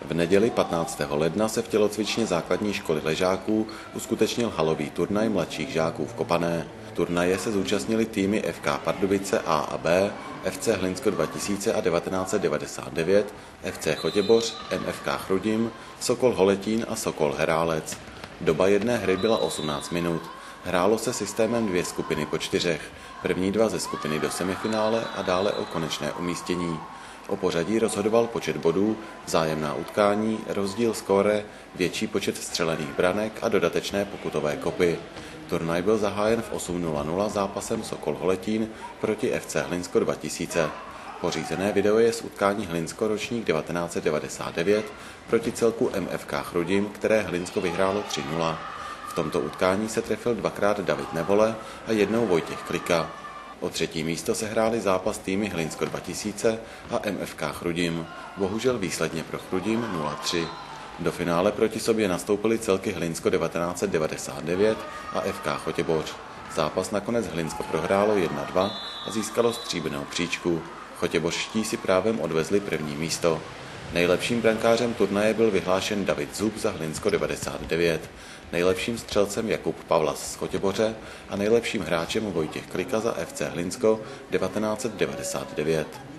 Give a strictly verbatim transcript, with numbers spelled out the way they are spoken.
V neděli patnáctého ledna se v tělocvičně základní školy Ležáků uskutečnil halový turnaj mladších žáků v Kopané. Turnaje se zúčastnili týmy F K Pardubice A a B, F C Hlinsko dva tisíce a devatenáct set devadesát devět, F C Chotěboř, M F K Chrudim, Sokol Holetín a Sokol Herálec. Doba jedné hry byla osmnáct minut. Hrálo se systémem dvě skupiny po čtyřech, první dva ze skupiny do semifinále a dále o konečné umístění. O pořadí rozhodoval počet bodů, vzájemná utkání, rozdíl skóre, větší počet vstřelených branek a dodatečné pokutové kopy. Turnaj byl zahájen v osm nula nula zápasem Sokol Holetín proti F C Hlinsko dva tisíce. Pořízené video je z utkání Hlinsko ročník devatenáct set devadesát devět proti celku M F K Chrudim, které Hlinsko vyhrálo tři nula. V tomto utkání se trefil dvakrát David Nevole a jednou Vojtěch Klika. O třetí místo se hráli zápas týmy Hlinsko dva tisíce a M F K Chrudim. Bohužel výsledně pro Chrudim nula tři. Do finále proti sobě nastoupily celky Hlinsko devatenáct set devadesát devět a F K Chotěboř. Zápas nakonec Hlinsko prohrálo jedna dva a získalo stříbrnou příčku. Chotěbořští si právem odvezli první místo. Nejlepším brankářem turnaje byl vyhlášen David Zub za Hlinsko devadesát devět, nejlepším střelcem Jakub Pavlas z Chotěboře a nejlepším hráčem Vojtěch Klika za F C Hlinsko devatenáct set devadesát devět.